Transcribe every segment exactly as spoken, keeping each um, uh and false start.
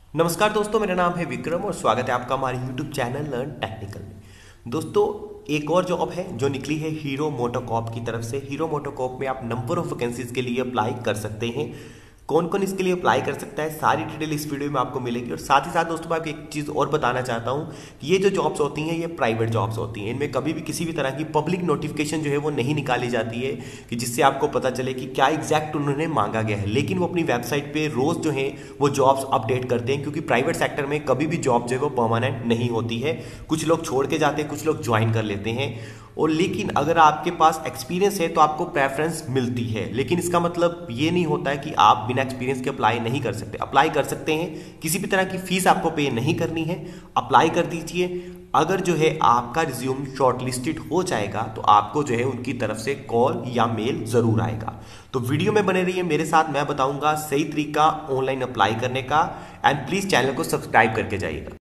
नमस्कार दोस्तों, मेरा नाम है विक्रम और स्वागत है आपका हमारे यूट्यूब चैनल लर्न टेक्निकल में। दोस्तों, एक और जॉब है जो निकली है हीरो मोटोकॉर्प की तरफ से। हीरो मोटोकॉर्प में आप नंबर ऑफ वैकेंसीज के लिए अप्लाई कर सकते हैं। कौन कौन इसके लिए अप्लाई कर सकता है, सारी डिटेल इस वीडियो में आपको मिलेगी। और साथ ही साथ दोस्तों, मैं आपको एक चीज़ और बताना चाहता हूँ, ये जो जॉब्स होती हैं ये प्राइवेट जॉब्स होती हैं। इनमें कभी भी किसी भी तरह की पब्लिक नोटिफिकेशन जो है वो नहीं निकाली जाती है कि जिससे आपको पता चले कि क्या एग्जैक्ट उन्होंने मांगा गया है। लेकिन वो अपनी वेबसाइट पे रोज़ जो है वो जॉब्स अपडेट करते हैं, क्योंकि प्राइवेट सेक्टर में कभी भी जॉब जो है वो परमानेंट नहीं होती है। कुछ लोग छोड़ के जाते हैं, कुछ लोग ज्वाइन कर लेते हैं। और लेकिन अगर आपके पास एक्सपीरियंस है तो आपको प्रेफरेंस मिलती है। लेकिन इसका मतलब ये नहीं होता है कि आप बिना एक्सपीरियंस के अप्लाई नहीं कर सकते। अप्लाई कर सकते हैं, किसी भी तरह की फीस आपको पे नहीं करनी है। अप्लाई कर दीजिए। अगर जो है आपका रिज्यूम शॉर्टलिस्टेड हो जाएगा तो आपको जो है उनकी तरफ से कॉल या मेल जरूर आएगा। तो वीडियो में बने रहिए मेरे साथ, मैं बताऊंगा सही तरीका ऑनलाइन अप्लाई करने का। एंड प्लीज चैनल को सब्सक्राइब करके जाइएगा।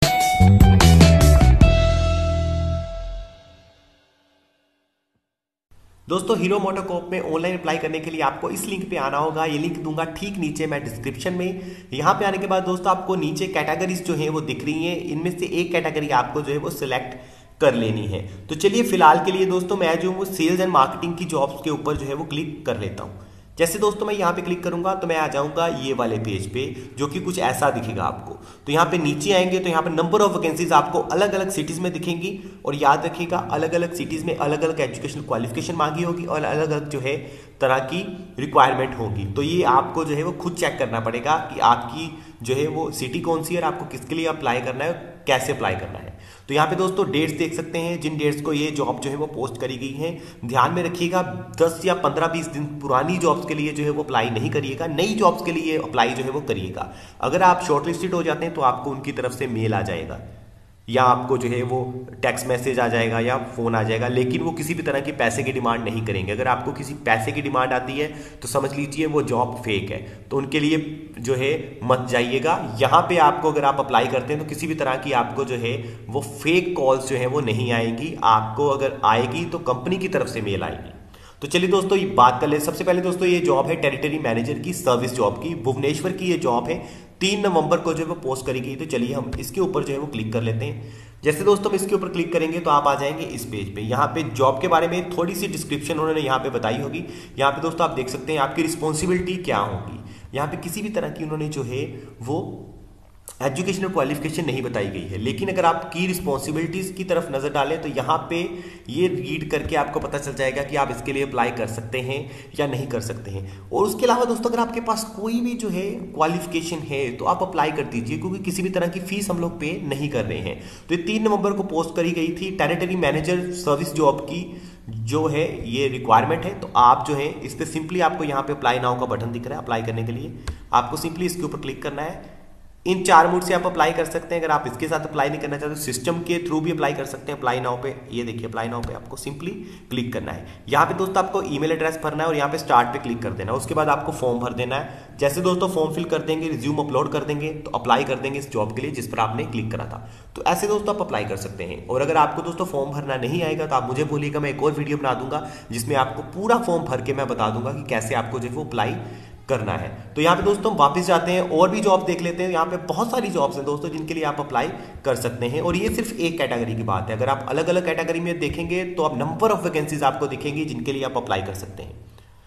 दोस्तों, हीरो मोटोकॉर्प में ऑनलाइन अप्लाई करने के लिए आपको इस लिंक पे आना होगा। ये लिंक दूंगा ठीक नीचे मैं डिस्क्रिप्शन में। यहाँ पे आने के बाद दोस्तों आपको नीचे कैटेगरीज जो है वो दिख रही हैं। इनमें से एक कैटेगरी आपको जो है वो सिलेक्ट कर लेनी है। तो चलिए फिलहाल के लिए दोस्तों मैं जो वो सेल्स एंड मार्केटिंग की जॉब्स के ऊपर जो है वो क्लिक कर लेता हूँ। जैसे दोस्तों मैं यहाँ पे क्लिक करूंगा तो मैं आ जाऊंगा ये वाले पेज पे, जो कि कुछ ऐसा दिखेगा आपको। तो यहाँ पे नीचे आएंगे तो यहाँ पे नंबर ऑफ वैकेंसीज आपको अलग अलग सिटीज में दिखेंगी। और याद रखिएगा, अलग अलग सिटीज में अलग अलग एजुकेशन क्वालिफिकेशन मांगी होगी और अलग अलग जो है तरह की रिक्वायरमेंट होगी। तो ये आपको जो है वो खुद चेक करना पड़ेगा कि आपकी जो है वो सिटी कौन सी है और आपको किसके लिए अप्लाई करना है, कैसे अप्लाई करना है। तो यहाँ पे दोस्तों डेट्स देख सकते हैं, जिन डेट्स को ये जॉब जो है वो पोस्ट करी गई है। ध्यान में रखिएगा, दस या पंद्रह बीस दिन पुरानी जॉब्स के लिए जो है वो अप्लाई नहीं करिएगा, नई जॉब्स के लिए अप्लाई जो है वो करिएगा। अगर आप शॉर्टलिस्टेड हो जाते हैं तो आपको उनकी तरफ से मेल आ जाएगा या आपको जो है वो टेक्स्ट मैसेज आ जाएगा या फोन आ जाएगा। लेकिन वो किसी भी तरह की पैसे की डिमांड नहीं करेंगे। अगर आपको किसी पैसे की डिमांड आती है तो समझ लीजिए वो जॉब फेक है, तो उनके लिए जो है मत जाइएगा। यहाँ पे आपको अगर आप अप्लाई करते हैं तो किसी भी तरह की आपको जो है वो फेक कॉल्स जो है वो नहीं आएंगी। आपको अगर आएगी तो कंपनी की तरफ से मेल आएगी। तो चलिए दोस्तों ये बात कर ले। सबसे पहले दोस्तों ये जॉब है टेरिटरी मैनेजर की, सर्विस जॉब की। भुवनेश्वर की ये जॉब है, तीन नवंबर को जो है वो पोस्ट करी गई। तो चलिए हम इसके ऊपर जो है वो क्लिक कर लेते हैं। जैसे दोस्तों हम इसके ऊपर क्लिक करेंगे तो आप आ जाएंगे इस पेज पे। यहाँ पे जॉब के बारे में थोड़ी सी डिस्क्रिप्शन उन्होंने यहाँ पे बताई होगी। यहाँ पे दोस्तों आप देख सकते हैं आपकी रिस्पॉन्सिबिलिटी क्या होगी। यहाँ पे किसी भी तरह की उन्होंने जो है वो एजुकेशनल क्वालिफिकेशन नहीं बताई गई है। लेकिन अगर आप की रिस्पॉन्सिबिलिटीज की तरफ नजर डालें तो यहाँ पे ये रीड करके आपको पता चल जाएगा कि आप इसके लिए अप्लाई कर सकते हैं या नहीं कर सकते हैं। और उसके अलावा दोस्तों अगर आपके पास कोई भी जो है क्वालिफिकेशन है तो आप अप्लाई कर दीजिए, क्योंकि किसी भी तरह की फीस हम लोग पे नहीं कर रहे हैं। तो ये तीन नवंबर को पोस्ट करी गई थी, टेरिटरी मैनेजर सर्विस जॉब की जो है ये रिक्वायरमेंट है। तो आप जो है इस पर सिंपली आपको यहाँ पे अप्लाई नाउ का बटन दिख रहा है। अप्लाई करने के लिए आपको सिंपली इसके ऊपर क्लिक करना है। इन चार मोड से आप अप्लाई कर सकते हैं। अगर आप इसके साथ अप्लाई नहीं करना चाहते तो सिस्टम के थ्रू भी अप्लाई कर सकते हैं। अप्लाई नाउ पे, ये देखिए अप्लाई नाउ पे आपको सिंपली क्लिक करना है। यहाँ पे दोस्तों आपको ईमेल एड्रेस भरना है और यहाँ पे स्टार्ट पे क्लिक कर देना है। उसके बाद आपको फॉर्म भर देना है। जैसे दोस्तों फॉर्म फिल कर देंगे, रिज्यूम अपलोड कर देंगे तो अप्लाई कर देंगे इस जॉब के लिए जिस पर आपने क्लिक करा था। तो ऐसे दोस्तों आप अप्लाई कर सकते हैं। और अगर आपको दोस्तों फॉर्म भरना नहीं आएगा तो आप मुझे बोलिएगा, मैं एक और वीडियो बना दूंगा जिसमें आपको पूरा फॉर्म भर के मैं बता दूंगा कि कैसे आपको जो है वो अप्लाई करना है। तो यहाँ पे दोस्तों वापस जाते हैं और भी जॉब देख लेते हैं। यहाँ पे बहुत सारी जॉब्स हैं दोस्तों जिनके लिए आप अप्लाई कर सकते हैं। और ये सिर्फ एक कैटेगरी की बात है। अगर आप अलग अलग कैटेगरी में देखेंगे तो आप नंबर ऑफ वैकेंसीज आपको दिखेंगी जिनके लिए आप अप्लाई कर सकते हैं।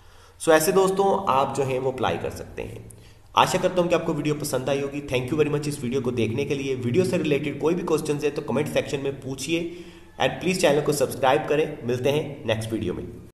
सो ऐसे दोस्तों आप जो है वो अप्लाई कर सकते हैं। आशा करता हूं कि आपको वीडियो पसंद आई होगी। थैंक यू वेरी मच इस वीडियो को देखने के लिए। वीडियो से रिलेटेड कोई भी क्वेश्चन है तो कमेंट सेक्शन में पूछिए। एंड प्लीज चैनल को सब्सक्राइब करें। मिलते हैं नेक्स्ट वीडियो में।